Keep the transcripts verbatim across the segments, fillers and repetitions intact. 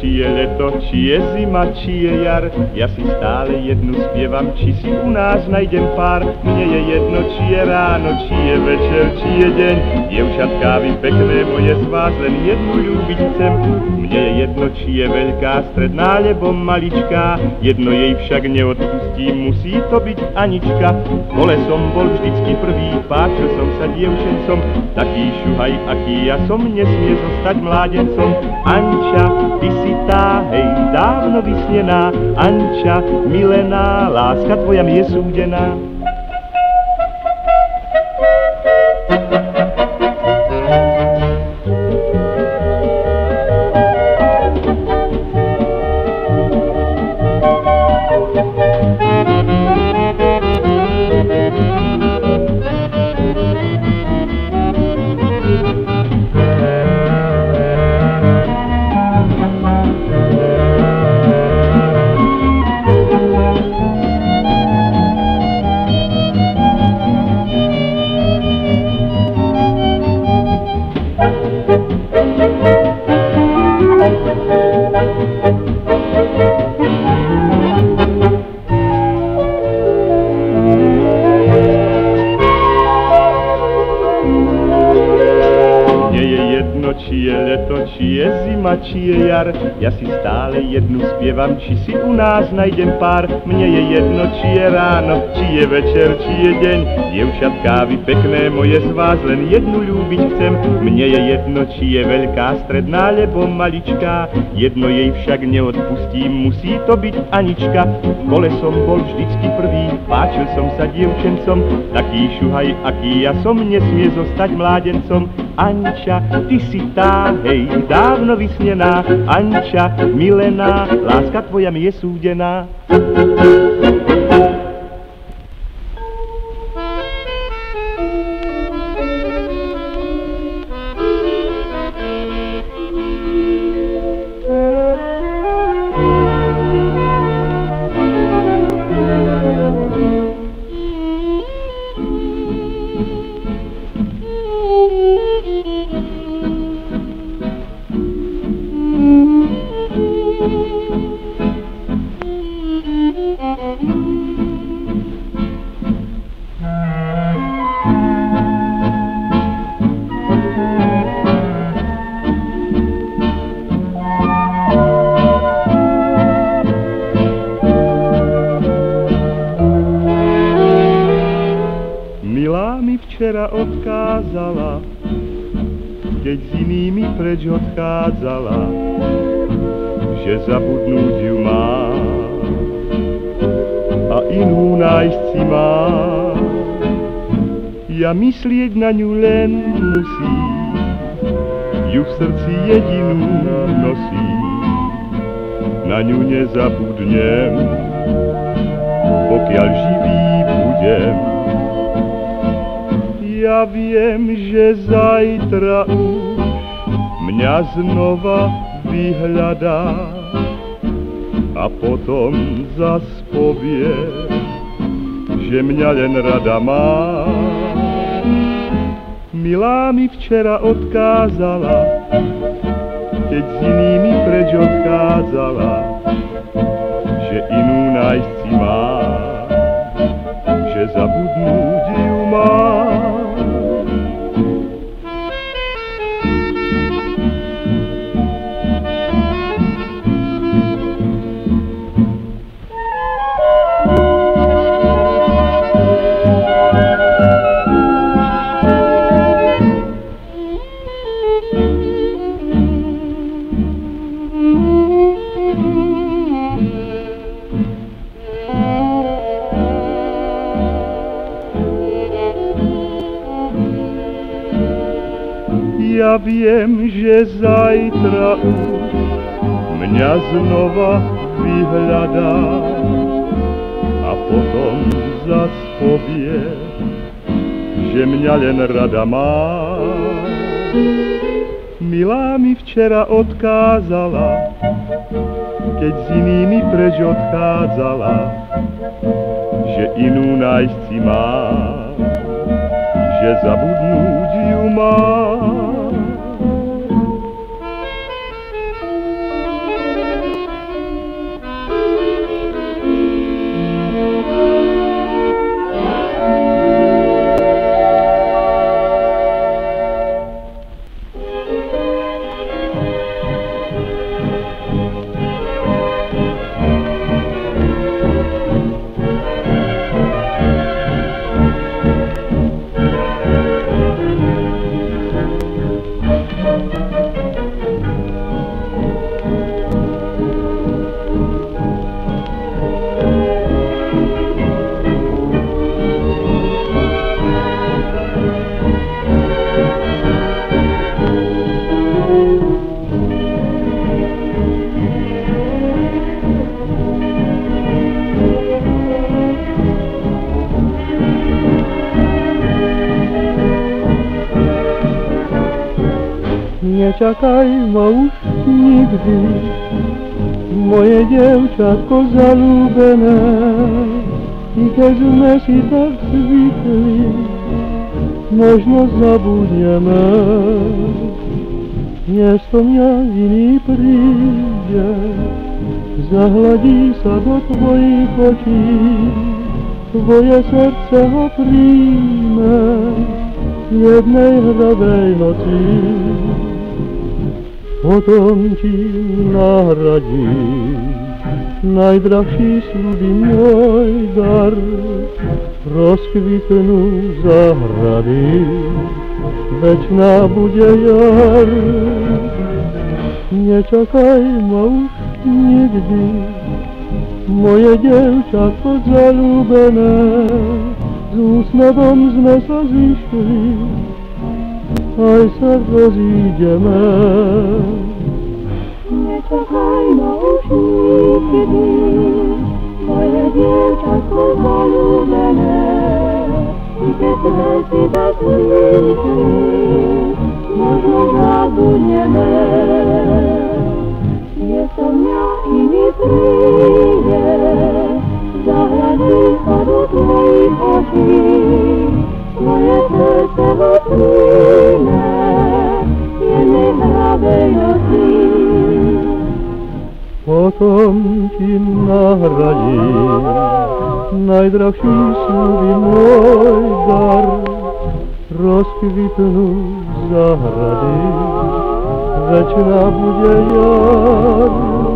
či je leto, či je zima, či je jar. Ja si stále jednu spievam, či si u nás najdem pár. Mne je jedno, či je ráno, či je večer, či je deň. Dievčatká, vy pekné moje, z vás len jednu ľúbiť chcem. Mne je jedno, či je veľká, stredná, alebo maličká. Jedno jej však neodpustím, musí to byť Anička. V škole som bol vždycky prvý, páčil som sa dievčencom. Taký šuhaj, aký ja som, nesmie zostať mládencom. Anča, ty si tá, hej, dávno vysnená. Anča, milená, láska tvoja mi je súdená. Či je leto, či je zima, či je jar. Ja si stále jednu spievam, či si u nás najdem pár. Mne je jedno, či je ráno, či je večer, či je deň. Dievčatká, vy pekné moje, z vás len jednu ľúbiť chcem. Mne je jedno, či je veľká, stredná, alebo maličká. Jedno jej však neodpustím, musí to byť Anička. V škole som bol vždycky prvý, páčil som sa dievčencom. Taký šuhaj, aký ja som, nesmie zostať mládencom. Anča, ty si tá, hej, dávno vysnená. Anča, milená, láska tvoja mi je súdená. Milá mi včera odkázala, keď s inými preč odchádzala, že zabudnúť ju má a inú nájsť si má. Ja myslieť na ňu len musím, ju v srdci jedinú nosím. Na ňu nezabudnem, pokiaľ živý budem. Ja viem, že zajtra už mňa znova vyhľadá a potom zas povie, že mňa len rada má. Milá mi včera odkázala, keď s inými preč odchádzala, že inú nájsť si má, že zabudnúť ju má. Ja viem, že zajtra už mňa znova vyhľadá a potom zas povie, že mňa len rada má. Milá mi včera odkázala, keď s inými preč odchádzala, že inú nájsť si má, že zabudnúť ju má. Nečakaj ma už nikdy, moje dievčatko zalúbené, i keď sme si tak zvykli, možno zabudneme. Miesto mňa iný príde, zahladí sa do tvojich očí, tvoje srdce ho príjme jednej hravej noci. Potom ti nahradí najdrahší sľuby môj dar, rozkvitnú záhrady, večná bude jar. Nečakaj ma už nikdy, moje dievčatko zalúbené, s úsmevom sme sa zišli, aj sa rozídeme. Nečakaj ma už nikdy, moje dievčatko zalúbené, i keď sme si tak zvykli, možno zabudneme. Miesto mňa iný príde, zahľadí sa do tvojich očí, tvoje srdce ho príjme jednej hravej noci. Potom ti nahradí najdrahší sľuby môj dar, rozkvitnú záhrady, večná bude jar.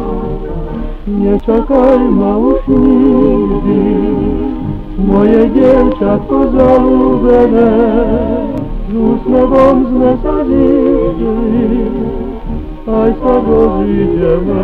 Nečakaj ma už nikdy, moje dievčatko zalúbené, s úsmevom sme sa zišli, aj sa rozídeme.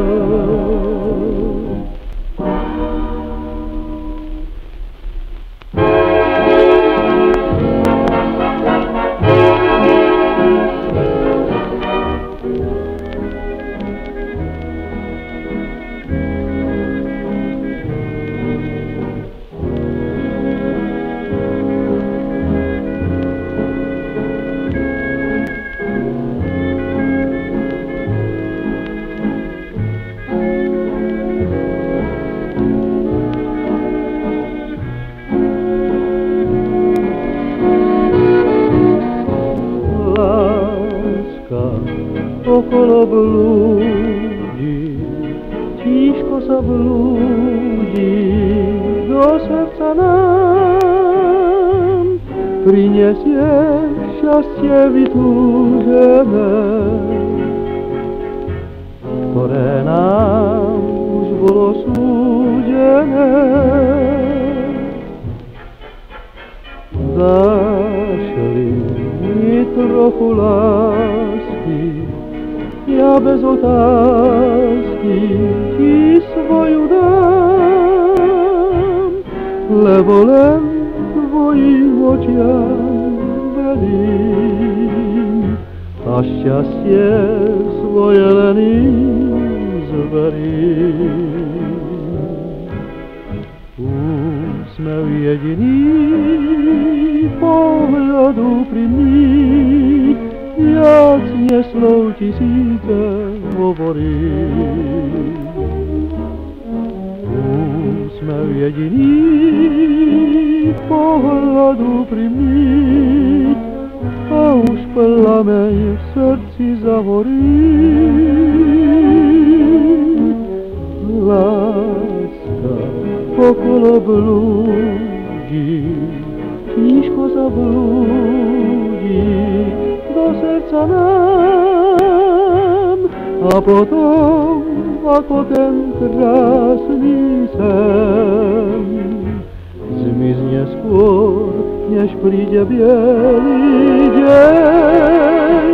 Okolo blúdi, tížko sa blúdi, do srdca nám prinesie šťastie vytúžené, ktoré nám už bolo súdené. Dáš-li mi trochu lásky, ja bez otázky ti svoju dám, lebo len tvojim očiam verím a šťastie svoje len im zverím. Úsmev jediný, pohľad úprimný, viac neslov tisíce hovorí. Úsmev jediný, pohľad úprimný, a už plameň v srdci zahorí. Láska okolo blúdi, tížko zablúdi do srdca nám, a potom ako ten krásny sen zmizne skôr, než príde bielý deň.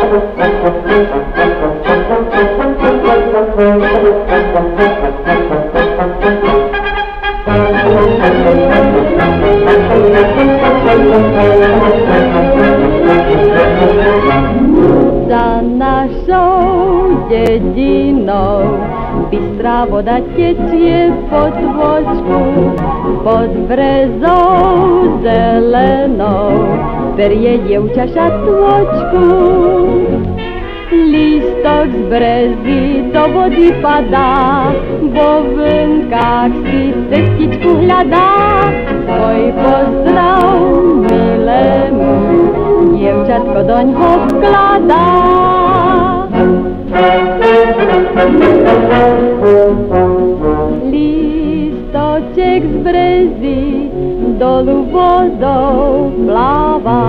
Za našou dedinou bystrá voda tečie pod vočku, pod brezou zelenou berie dievča šatôčku. Lístok z brezy do vody padá, vo vlnkách si cestičku hľadá. Svoj pozdrav milému dievčatko doňho vkladá. Lístoček z brezy dolu vodou pláva,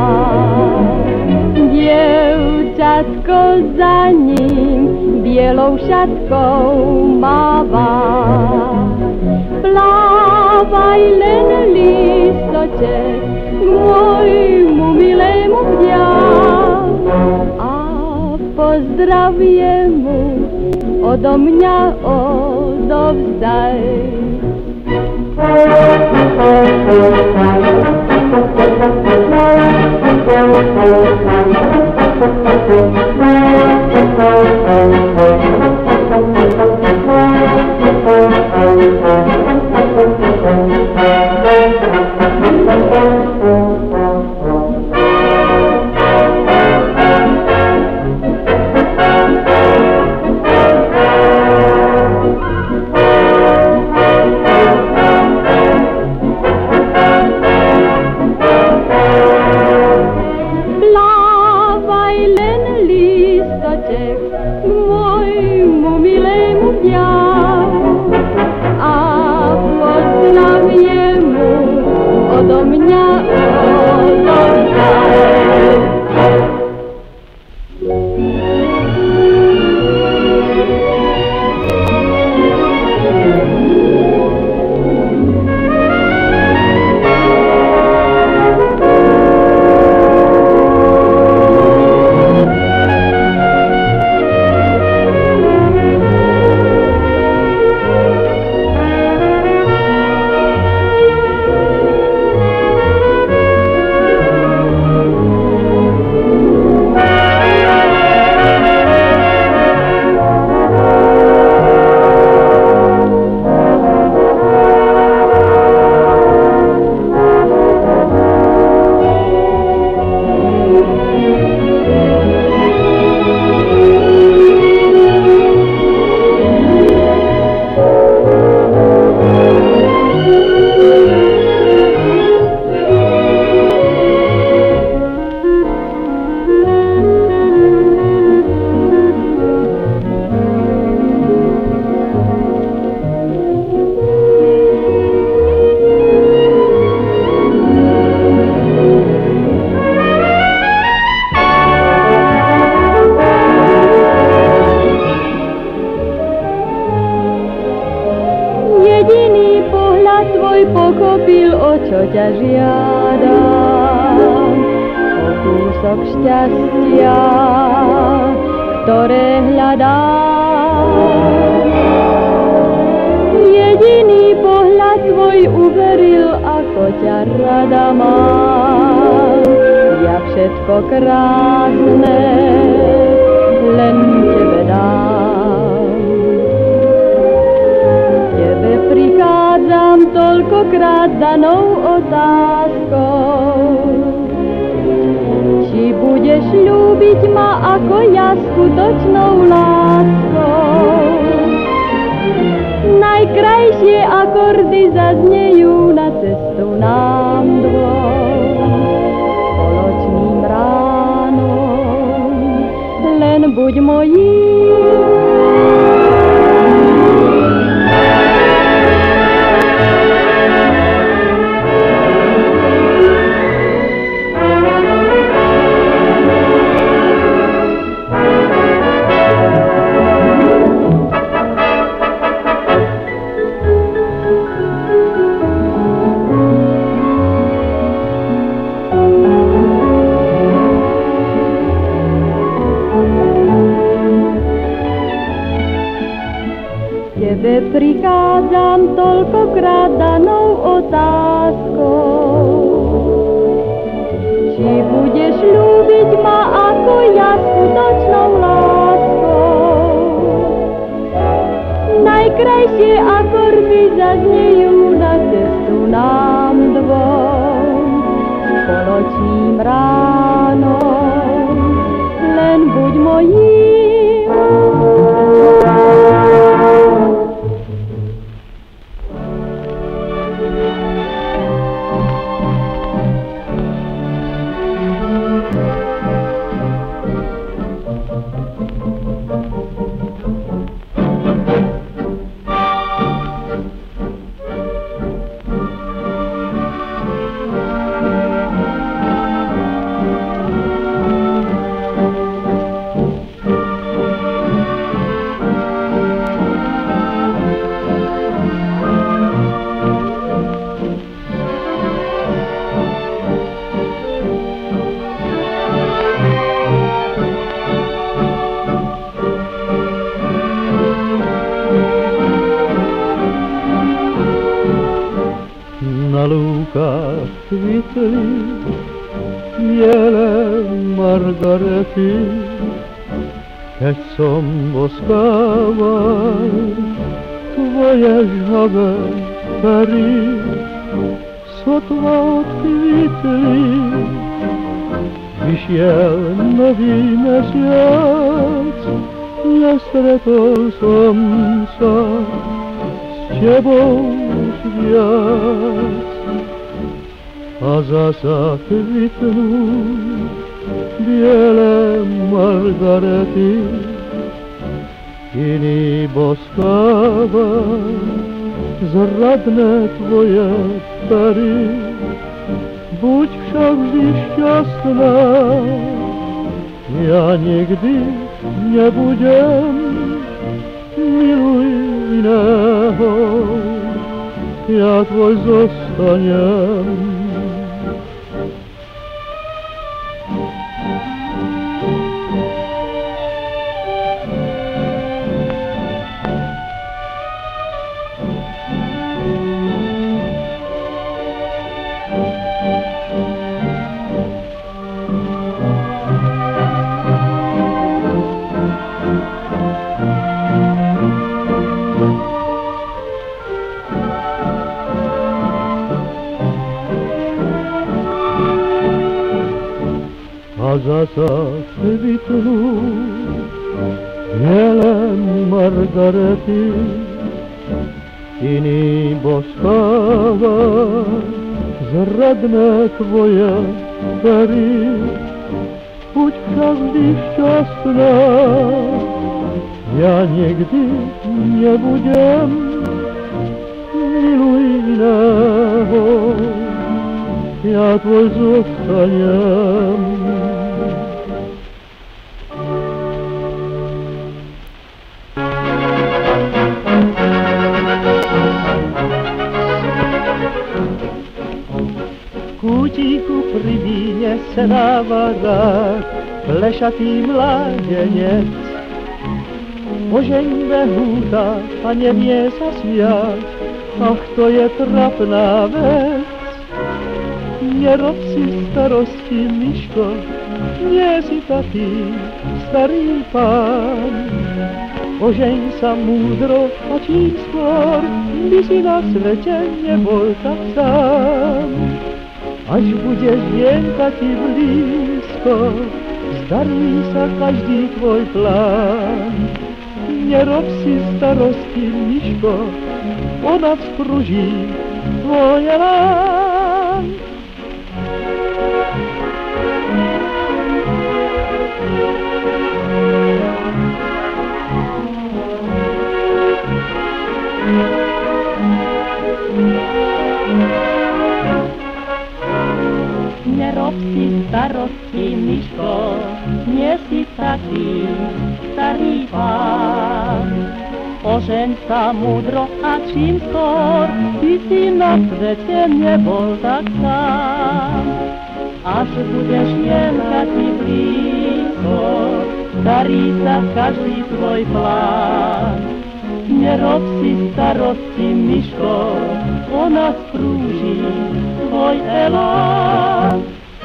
dievčatko za ním bielou šatkou máva. Plávaj len lístoček k môjmu milému vdiaľ a pozdravie mu odo mňa odovzdaj. Pochopil, o čo ťa žiadam, o kúsok šťastia, ktoré hľadám. Jediný pohľad tvoj uveril, ako ťa rada mám. Ja všetko krásne len tebe dám. Tebe prichádzam toľkokrát danou otázkou, či budeš ľúbiť ma ako ja skutočnou láskou. Najkrajšie akordy zaznejú na cestu nám dvom spoločným ránom, len buď mojím. len toľkokrát danou otázkou. Či budeš ľúbiť ma ako ja skutočnou láskou? Najkrajšie akordy zaznejú na cestu nám dvom. Spoločným ránom len buď mojím. Na lúkach kvitli biele margarety. Keď som boskával tvoje žhavé pery, sotva odkvitli, vyšiel nový mesiac, nestretol som sa s tebou už viac. A zasa kvitnú biele margarety, iný boskáva zradné tvoje pery. Buď však vždy šťastná, ja nikdy nebudem, miluj iného, ja tvoj zostanem. A zasa kvitnú biele margarety, iný boskáva zradné tvoje pery. Buď však vždy šťastná, ja nikdy nebudem, miluj iného, ja tvoj zostanem. Kútiku pri víne sedáva rád plešatý mládenec. Ožeňme húta a nevie sa smiať, ach to je trapná vec. Nerob si starosti, Miško, nie si taký starý pán. Ožeň sa múdro a čím skôr, by si na svete nebol tak sám. Až budeš vienka ti blízko, zdarí sa každý tvoj plán. Nerob si starosti, Miško, ona spruží tvoj elán. Nerob si starosti, Miško, nie si taký starý pán. Ožeň sa múdro a čím skôr, ty si na svete nebol tak sám. Až budeš jenka ti blízko, darí sa každý tvoj plán. nerob si starosti, Miško, ona sprúži tvoj elán.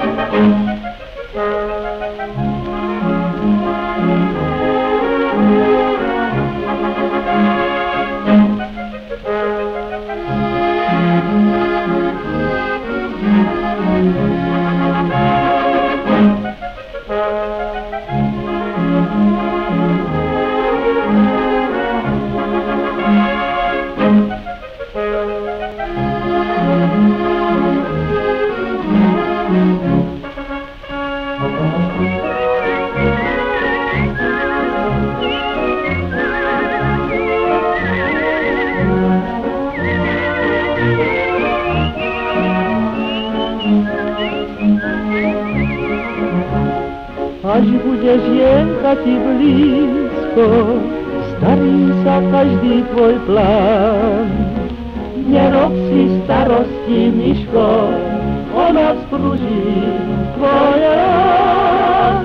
Až budeš jękać i blisko, starí sa každý tvoj plán. Nerob si starosti, Miško, ona sprúži tvoj elán.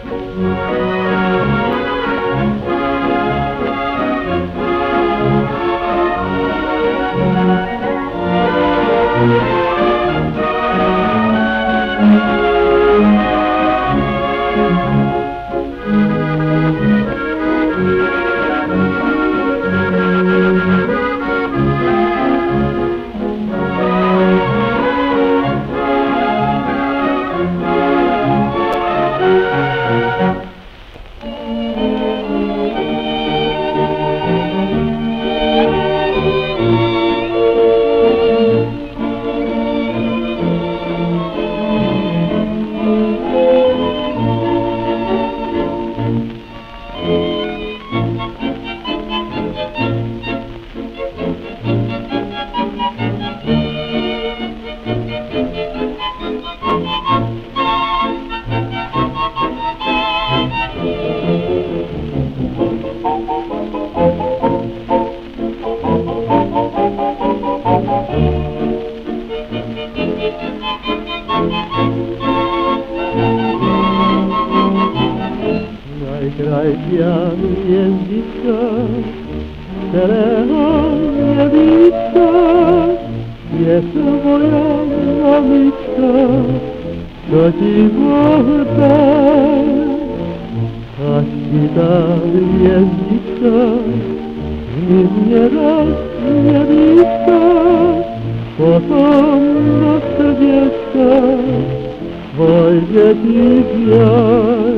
Najkrajšia hviezdička, celého nebička, je tvoja mamička, čo ti Boh dal. Až ti tá hviezdička zmizne raz nebička, potom do srdiečka vojde ti žiaľ.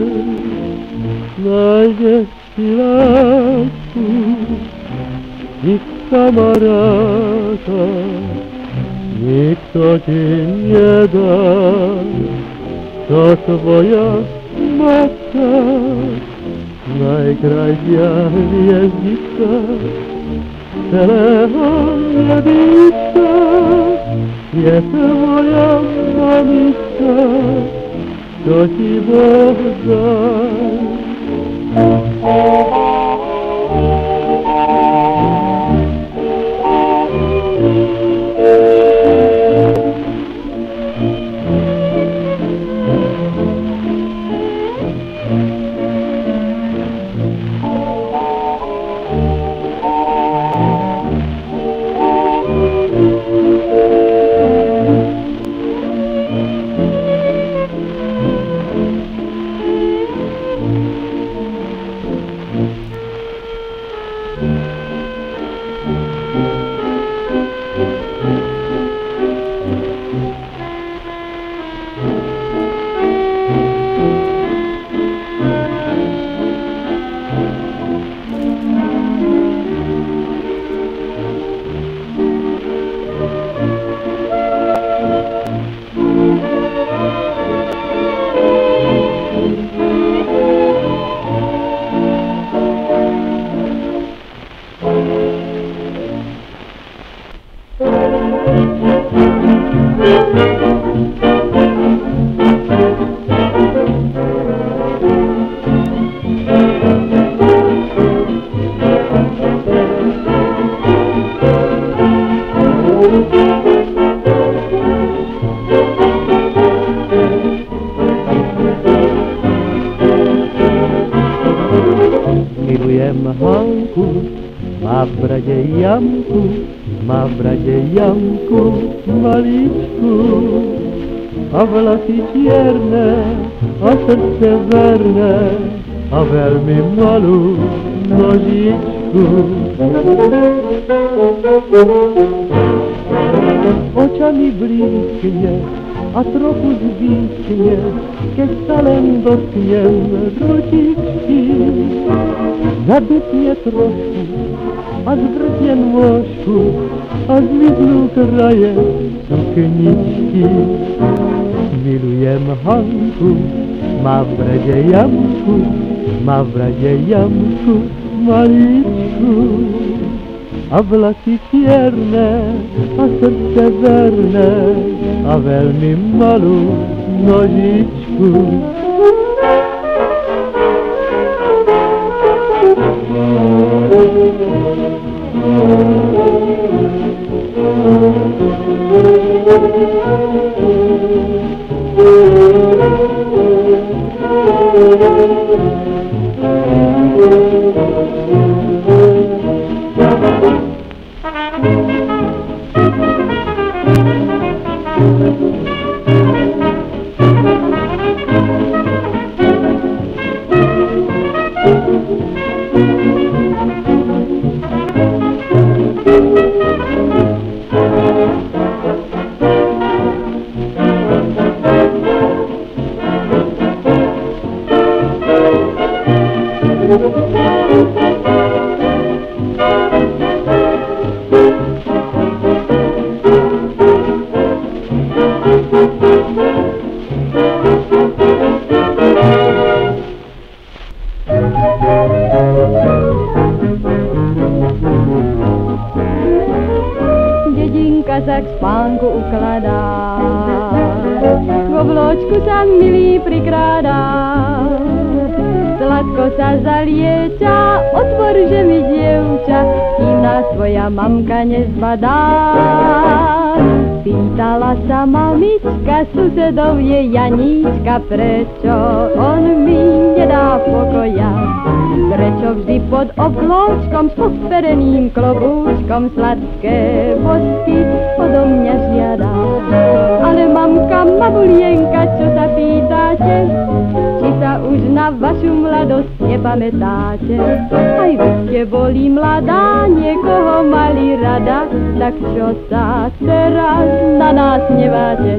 Nájdeš si lásku i kamaráta, nikto ti nedá, to tvoja matka. Najkrajšia hviezdička celého nebička, je tvoja mamička, čo ti Boh dal. Má v brade jamku, má v brade jamku maličku a vlasy čierne a srdce verné a veľmi malú nožičku. Očami blízkne a trochu zvýškne, keď sa len dotknem ručičky. Zadutne trošku a zvrtne nôžku a zmiznú kraje sukničky. Milujem Hanku, má v brade jamku, má v brade jamku maličku a vlasy čierne a srdce verné a veľmi malú nožičku. Dedinka sa k spánku ukladá, vo vločku sa milý prikrádá. Sladko sa zalieča, otvor, že mi dievča, kým nás tvoja mamka nezbadá. Pýtala sa mamička, susedov je Janíčka, prečo on mi nedá pokoja. Prečo vždy pod oblôčkom s pospereným klobúčkom sladké bosky odo mňa žiada. Ale mamka, mamulienka, čo sa pýtate, či sa už na vašu mladosť nepamätáte? Aj vy ste boli mladá, niekoho mali rada, tak čo sa teraz na nás hneváte?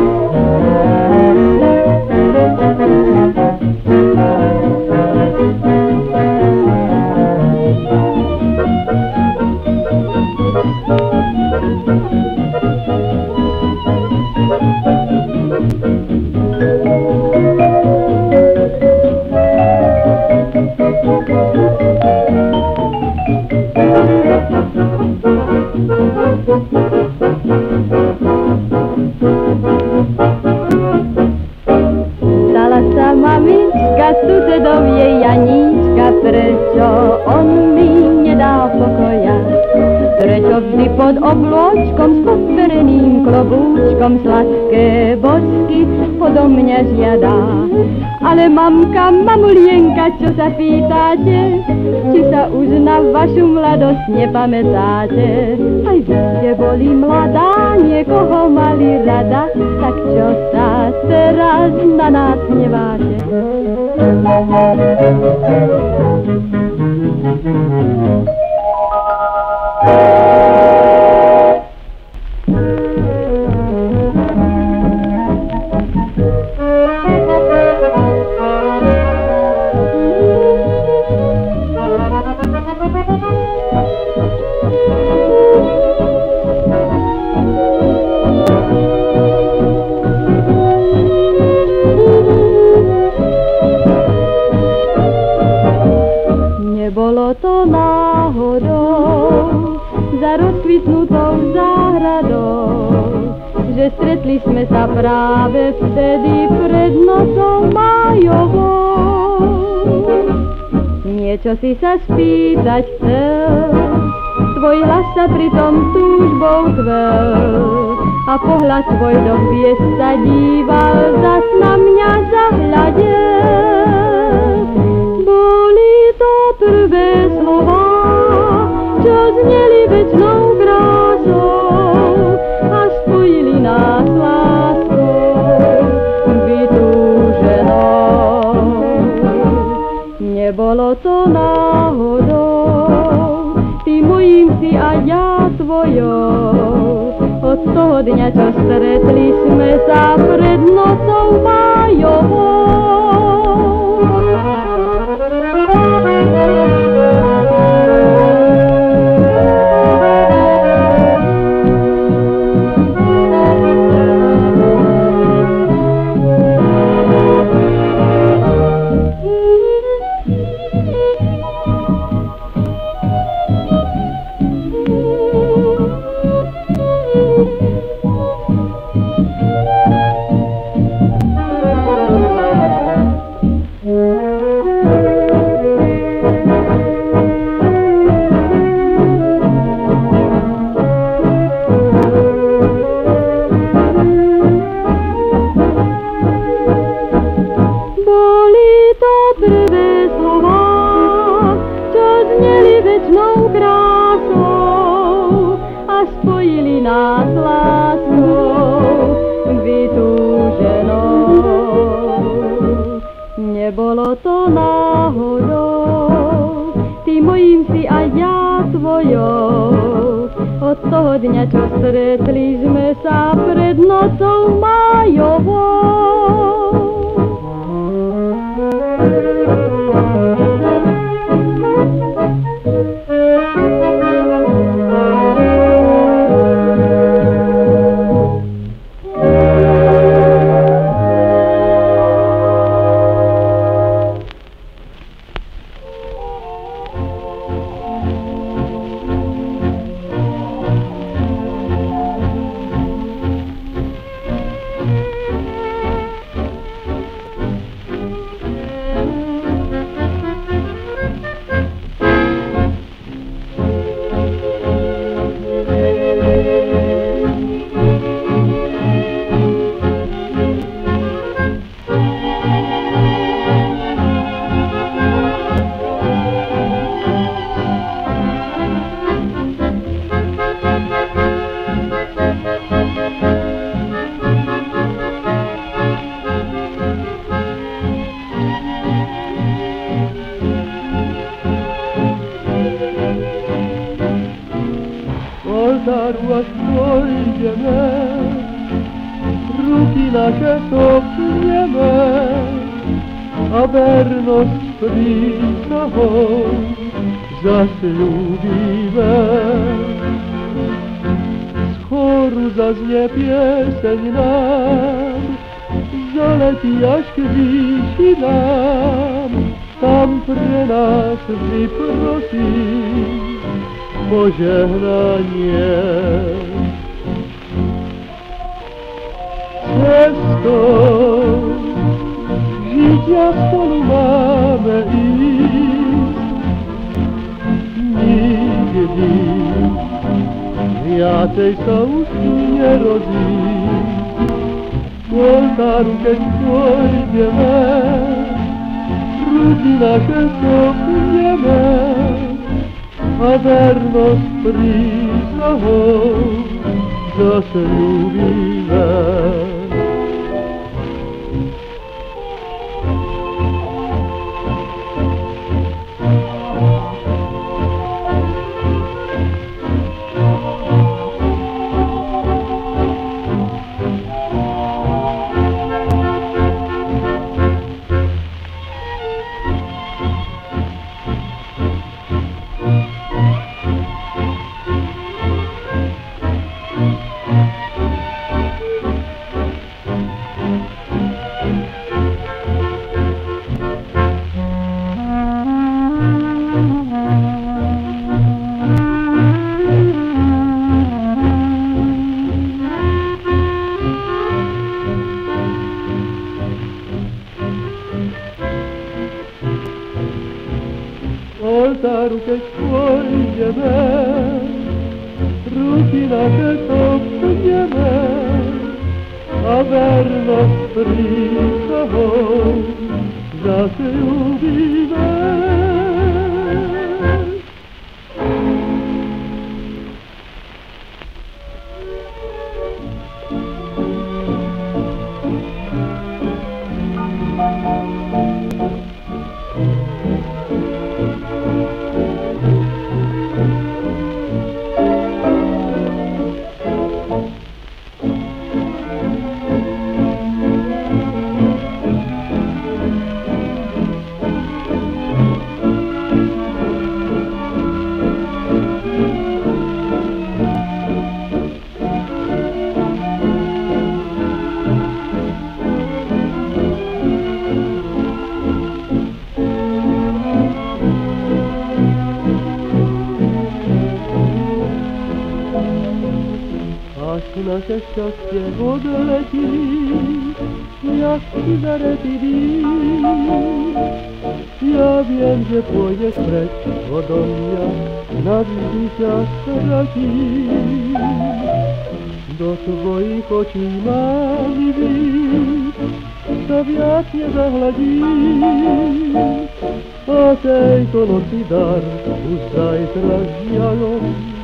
Stala sa mamička, susedov je Janíčka, prečo on mi nedá pokoja. Prečo vždy pod oblôčkom s pospereným klobúčkom sladké bosky odo mňa žiada. Ale mamka, mamulienka, čo sa pýtate, či sa už na vašu mladosť nepamätáte? Aj vy ste boli mladá, niekoho mali rada, tak čo sa teraz na nás hneváte? Nebolo to náhodou za rozkvitnutou záhradou, že stretli sme sa práve vtedy pred nocou májovou. Niečo si sa spýtať chcel, tvoj hlas sa pritom túžbou chvel a pohľad tvoj do hviezd sa díval, zas na mňa zahľadel. Boli to prvé slova, Od toho dňa, čo stretli sme sa pred nocou májovou. Nebolo to náhodou, ty mojím si a ja tvojou. Od toho dňa, čo stretli sme sa pred nocou májovou. Oltáru až pôjdeme, ruky naše sopneme a vernosť prísahou zasľúbime. Z chóru zaznie pieseň nám, zaletí až k výšinám, tam pre nás vyprosí požehnanie. Cestou žitia spolu máme ísť, nikdy viacej sa už nerozísť. K oltáru, keď pôjdeme, ruky naše sopneme a vernosť prísahou zasľúbime. Oltáru, keď pôjdeme, ruky naše sopneme a vernosť prísahou zasľúbime. naše šťastie odletí, jak cigarety dým. Ja viem, že pôjdeš preč odo mňa, navždy ťa stratím. Do tvojich očí mávivých sa viac nezahľadím. A tejto noci dar už zajtra žiaľom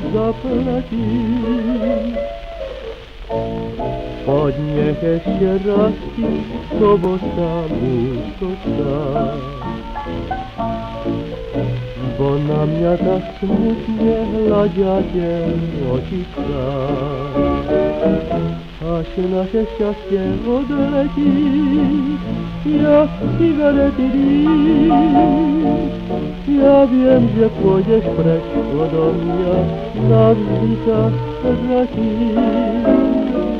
zaplatím. Poď nech ešte raz ti sobota múškočka, bo na mňa tak smutne hľadia tie očička. Až naše šťastie odletí, jak cigarety dým. Ja viem, že pôjdeš preč odo mňa, navždy sa zratím.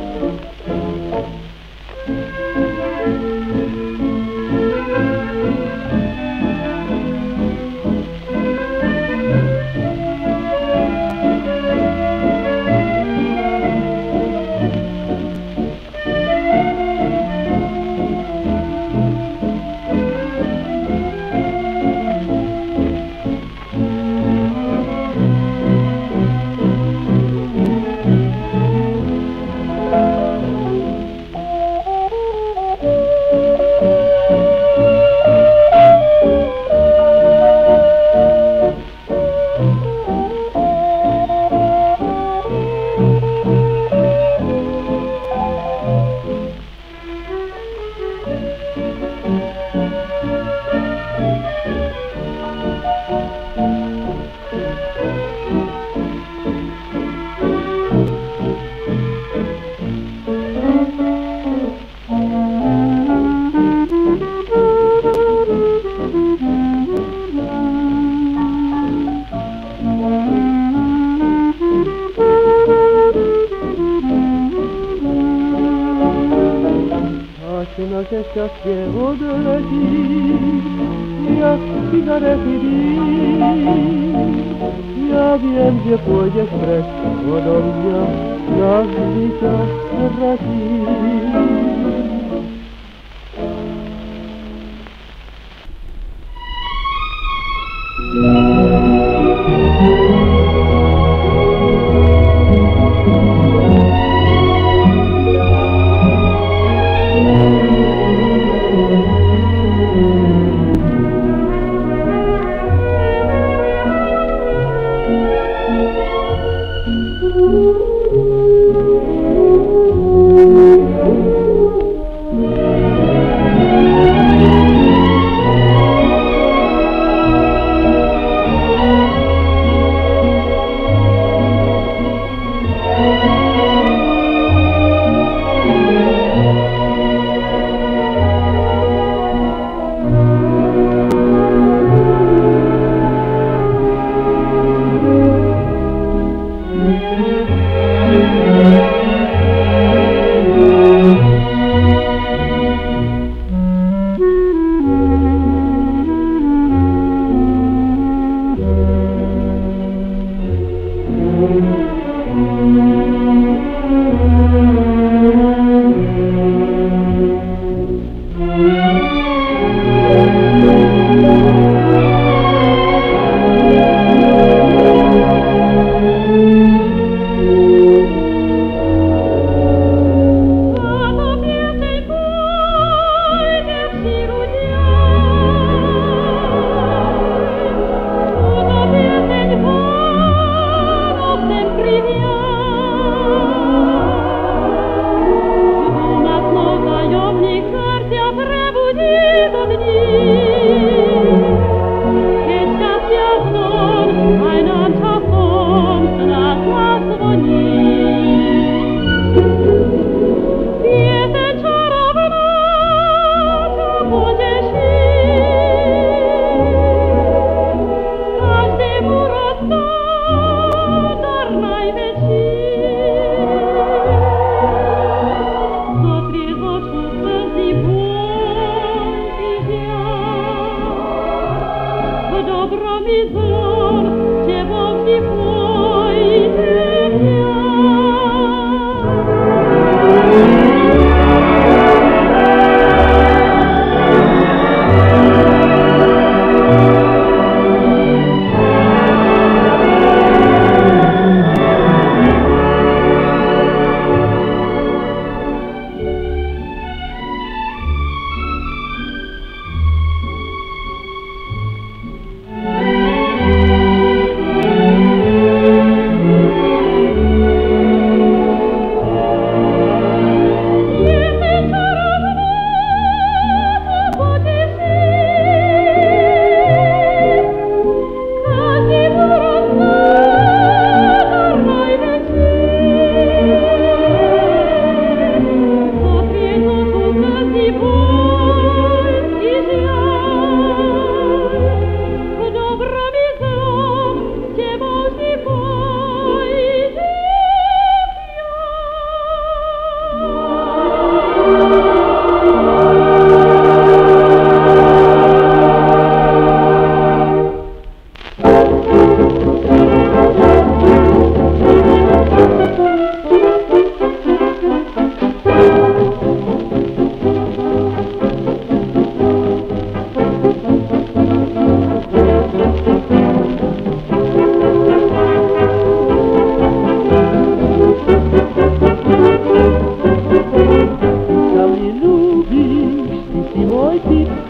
Naše šťastie odletí, jak cigarety dým. Ja viem, že pôjdeš preč odo mňa, navždy sa zratím. Tebou si pôjdem ja.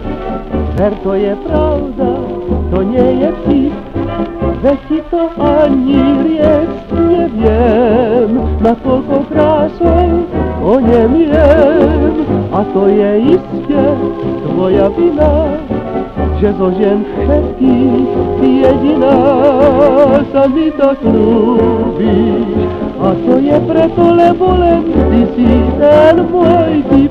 Ver, to je pravda, to nie je vtip, veď ti to ani riecť neviem, nakoľko krásou o nem jem. A to je iste tvoja vina, že zo žien všetkých ty jediná sa mi tak ľúbiš. A to je preto, lebo len ty si ten môj typ.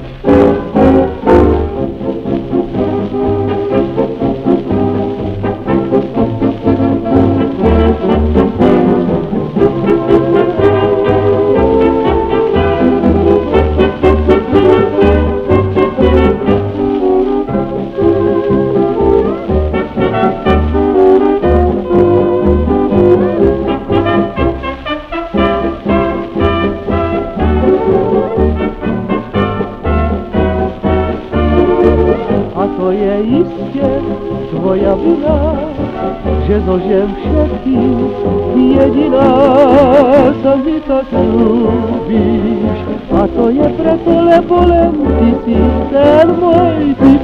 To je iste tvoja vina, že zo žien všetkých ty jediná sa mi tak ľúbiš. A to je preto, lebo len ty si ten môj typ.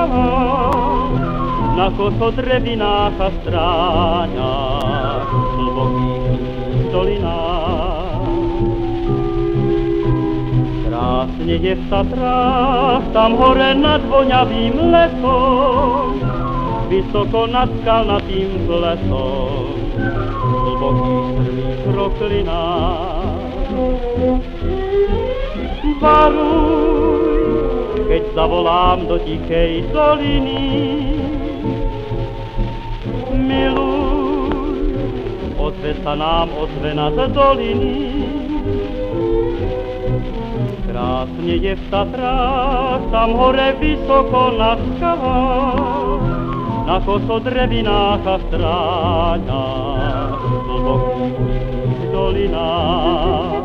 skalách, na kosodrevinách a stráňach, v hlbokých dolinách. Krásne je v Tatrách, tam hore nad voňavým lesom, vysoko nad skalnatým plesom, v hlbokých strmých roklinách. Varuj, keď zavolám do tichej doliny, miluj, ozve sa nám ozvena z doliny. Krásne je v Tatrách, tam hore vysoko na skalách, na kosodrevinách a stráňach, v hlbokých dolinách.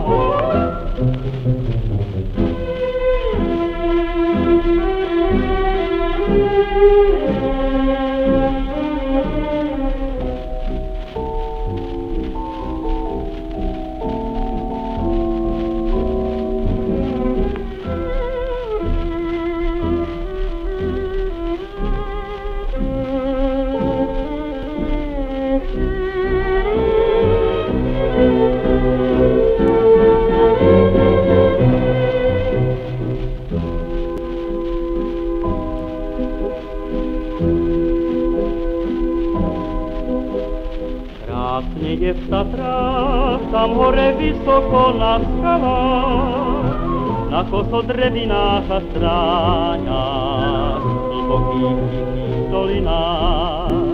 Krásne je v Tatrách, tam hore vysoko na skalách, na kosodrevinách a stráňach, v hlbokých tichých dolinách.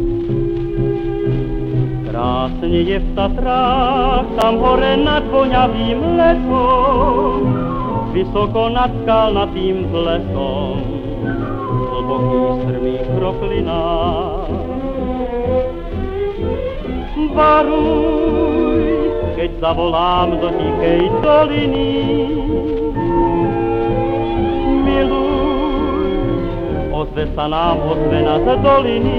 Krásne je v Tatrách, tam hore nad voňavým lesom, vysoko nad skalnatým plesom, v hlbokých strmých roklinách. Varuj, keď zavolám do tichej doliny, miluj, ozve sa nám ozvena z doliny.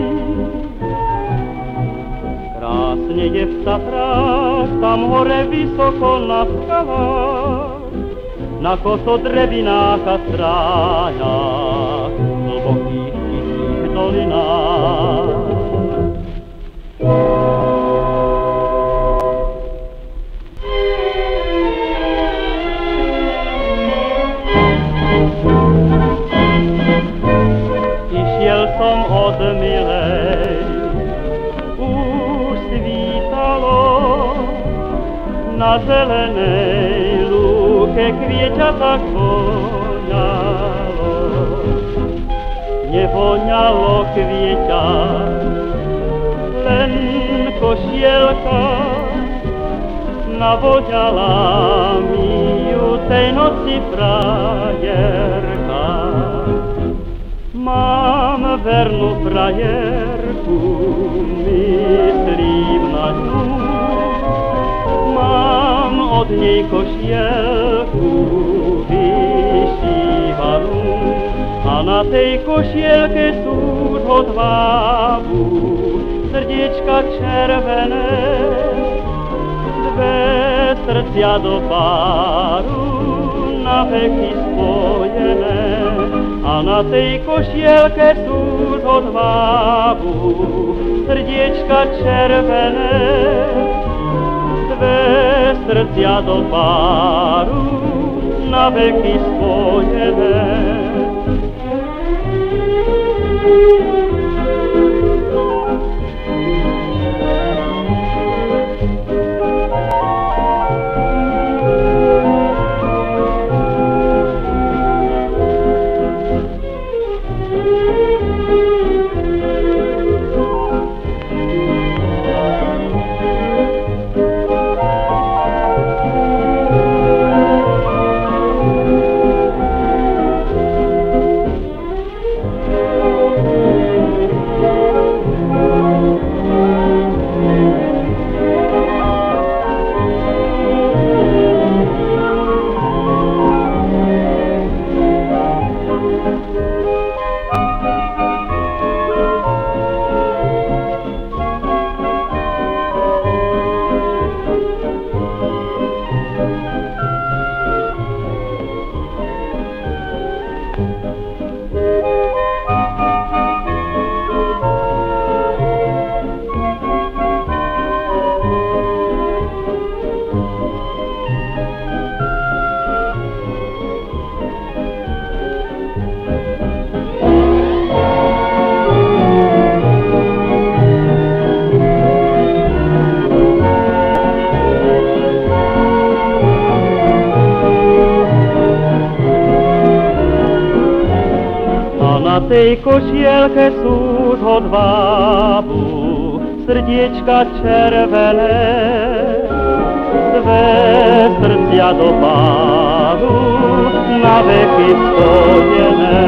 Krásne je v Tatrách, tam hore vysoko na skalách, na kosodrevinách a stráňach, v hlbokých tichých dolinách. Išiel som od milej, už svítalo, na zelenej lúke kvieťa tak voňalo. Nevoňalo kvieťa, len košielka, navoňala mi ju tej noci frajerka. Mám vernú frajerku, myslím na ňu, mám od nej košielku vyšívanú, a na tej košielke sú hodvábu srdiečka červené, dve srdcia do páru na veky spojené, a na tej košielke sú hodvábu srdiečka červené, dve srdcia do páru na veky spojené. jej košielke sú z hodvábu, srdiečka červené, dve srdcia do pádu, na veky spojené.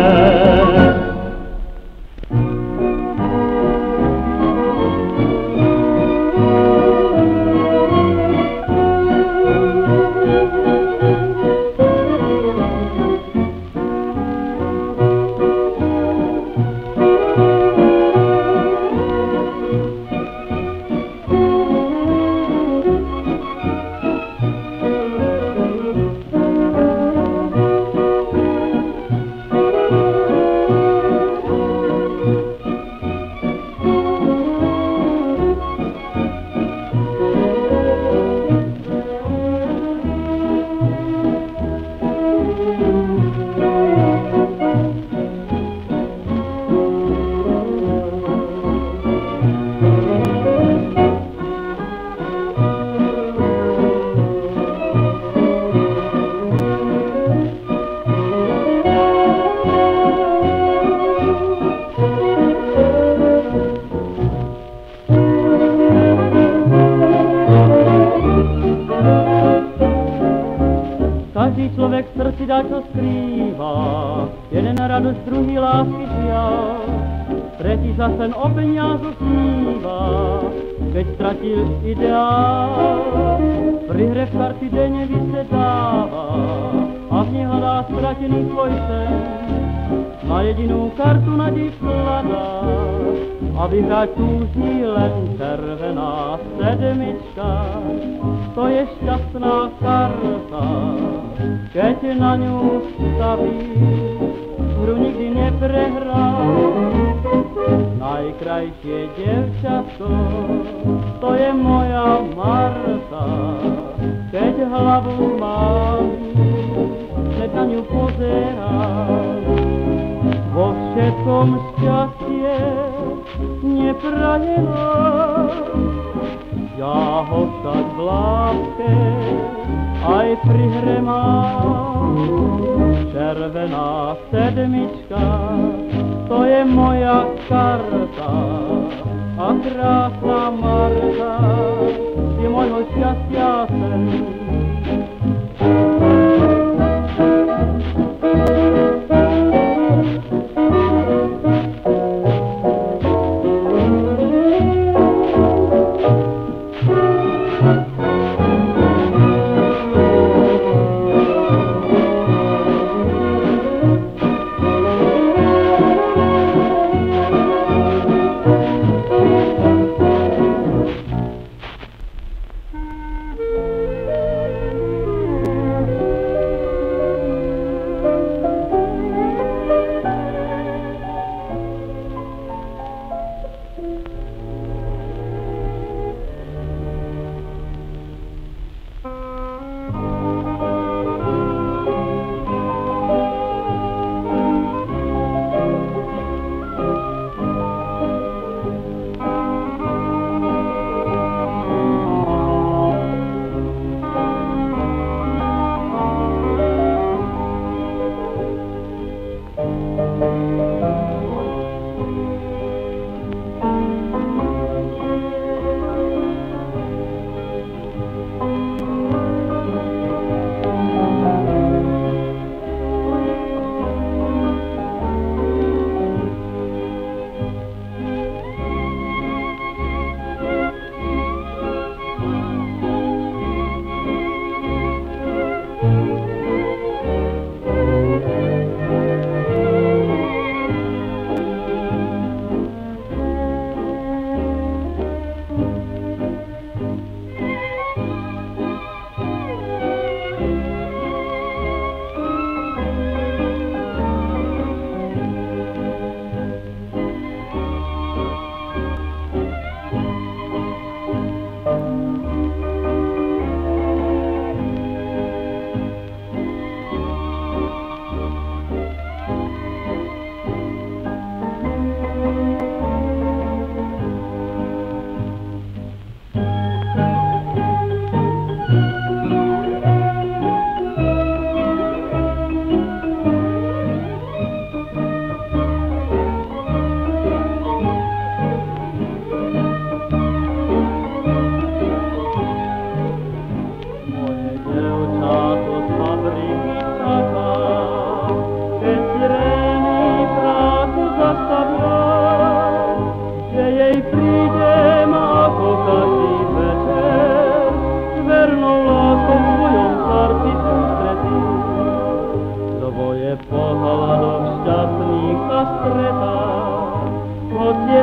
Každý človek v srdci dá, čo skrýva, jeden radosť, druhý lásky žiaľ. Tretí sa sen o peniazu sníva, keď stratil ideál. Pri hre v karty denne vysedáva a v nej hľadá stratený svoj sen. Na jedinú kartu nádej vkladá a vyhrať túží len červená sedmička. To je šťastná karta, keď na ňu stavíš, hru nikdy neprehrá. Najkrajšie dievčatko, to je moja Marta, keď hlavu mám, keď na ňu pozerám. Vo všetkom šťastie neprajená, ja ho však v láske aj pri hre mám. Červená sedmička, to je moja karta, a krásna Marta je môjho šťastia sen.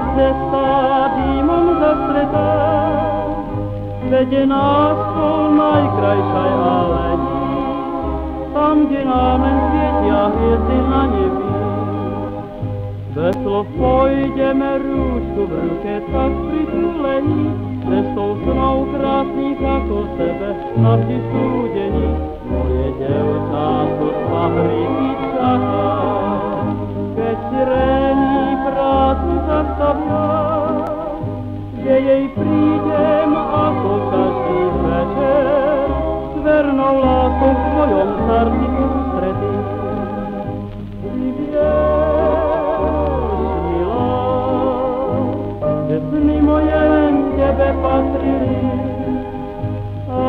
cesta dýmom zastretá, vedie nás po najkrajšej alei, tam, kde nám len svietia hviezdy na nebi. Bez slov pôjdeme rúčku v ruke tak pritulení, cestou snov krásnych ako sebe navždy súdení. Moje dievča tu z fabriky čaká, keď sirény prácu zastavia, kde jej prídem ako každý večer, s vernou láskou v svojom srdci ústretí. Ty vieš, milá, že sny moje len tebe patrili, a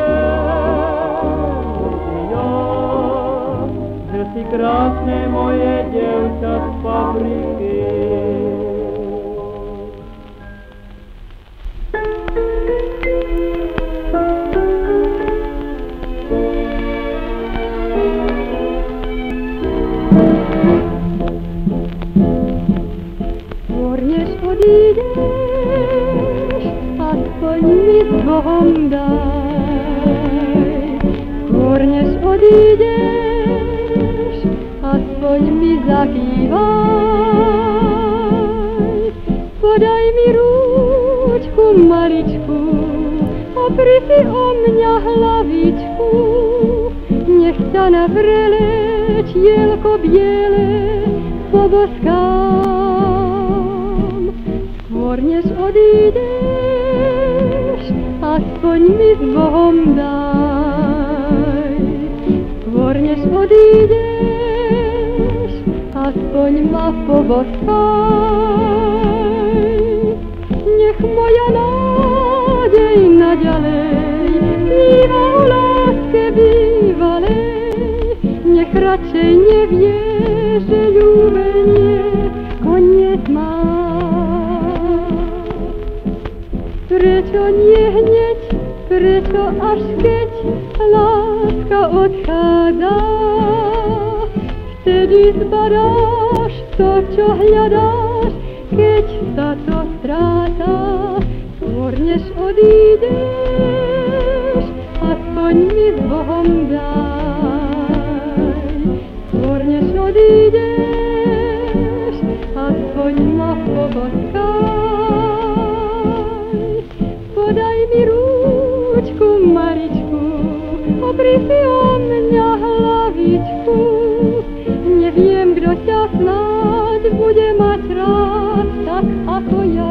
viem i ja, že si krásne moje dievča z fabriky. Odídeš, aspoň mi s Bohom daj. Skôr než odídeš, aspoň mi zakývaj. Podaj mi rúčku maličku, opri si o mňa hlavičku, nech ťa na vrele čielko biele poboskám. Skôr než odídeš, aspoň mi s Bohom daj. Skôr než odídeš, aspoň ma poboskaj. Nech moja nádej naďalej sníva o láske bývalej, nech radšej nevie, že ľúbenie koniec má. Prečo nie hneď, prečo až keď láska odchádza, vtedy zbadáš to, čo hľadáš, keď sa to stráca. Skôr než odídeš, aspoň mi s Bohom daj. Skôr než odídeš, aspoň ma poboskaj. Podaj mi rúčku maličku, opri si o mňa hlavičku. Neviem, kto ťa snáď bude mať rád tak ako ja.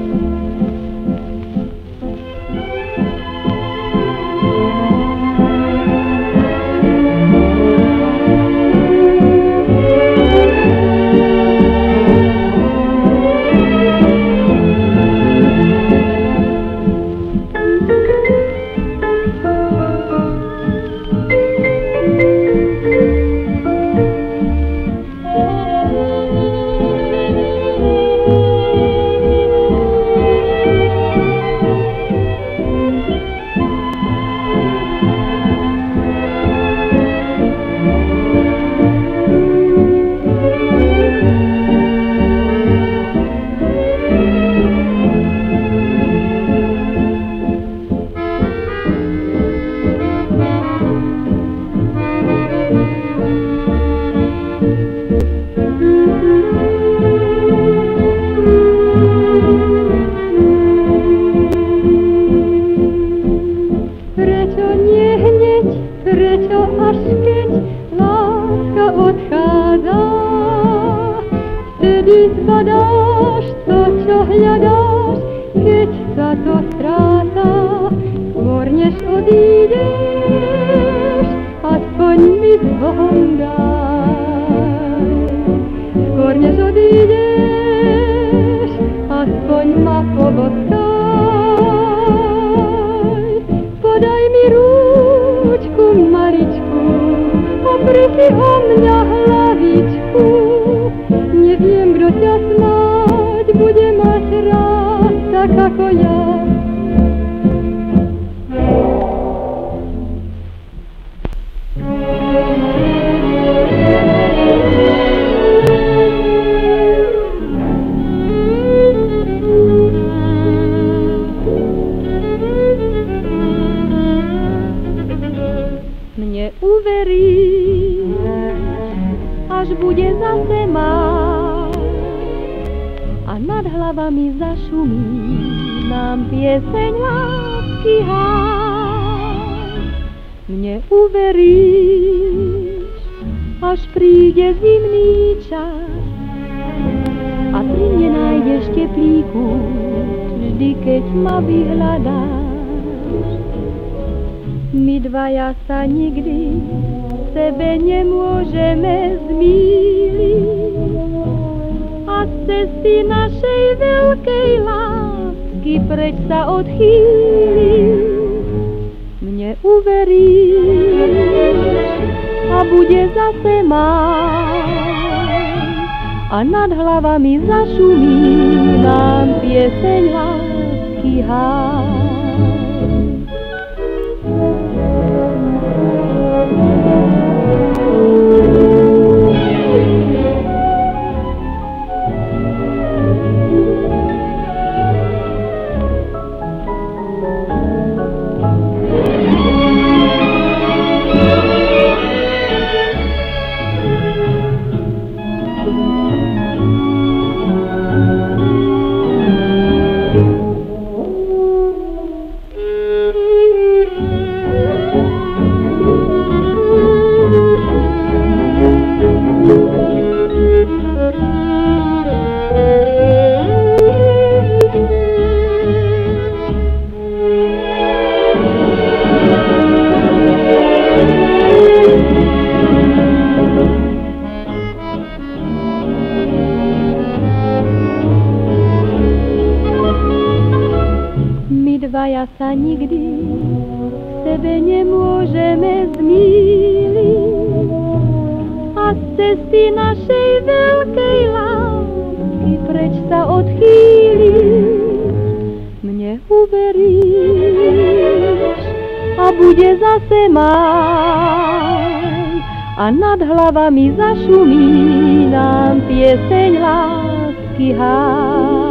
Zbadáš to, čo hľadáš, keď sa to stráca. Skôr než odídeš, aspoň mi s Bohom daj. Skôr než odídeš, aspoň ma poboskaj. Podaj mi rúčku maličku, opri si o mňa hlavičku. Neviem, kto ťa snáď bude mať rád tak ako ja. a nad hlavami zašumí nám pieseň lásky háj. Mne uveríš, až príde zimný čas a ty nenájdeš teplý kút, vždy keď ma vyhľadáš. My dvaja sa nikdy sebe nemôžeme zmýliť a z cesty našej veľkej lásky preč sa odchýliť. Mne uveríš a bude zase máj a nad hlavami zašumí nám pieseň lásky háj. Dvaja sa nikdy sebe nemôžeme zmýliť a z cesty našej veľkej lásky preč sa odchýliť. Mne uveríš a bude zase máj a nad hlavami zašumí nám pieseň lásky háj.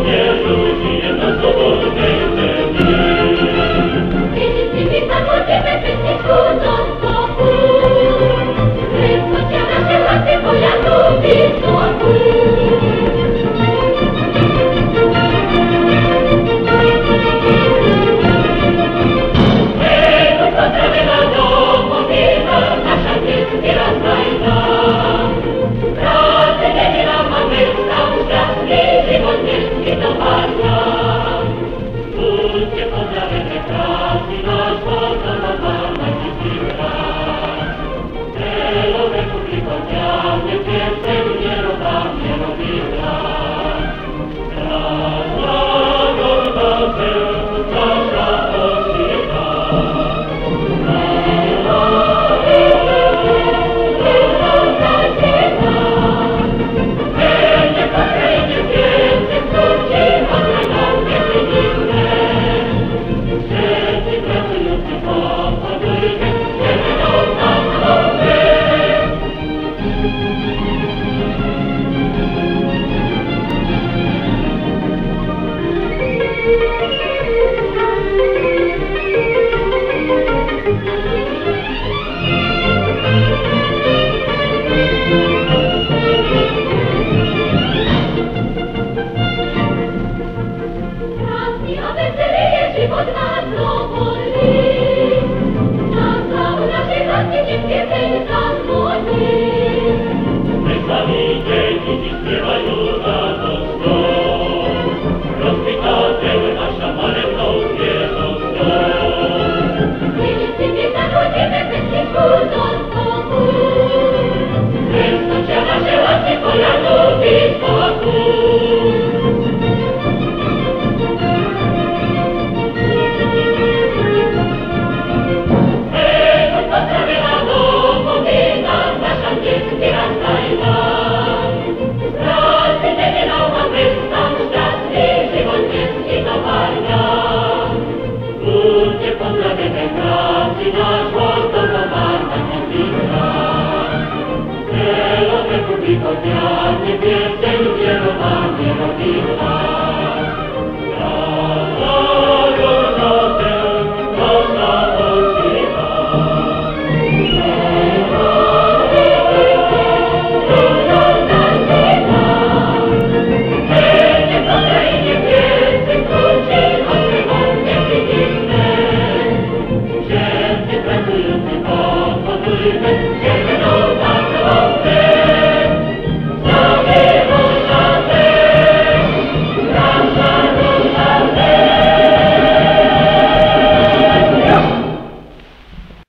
Thank you. pozdravujeme krásny náš Voltovo Marmani Písna. Celou republikou ťahne pieseň, vierovanie rodina.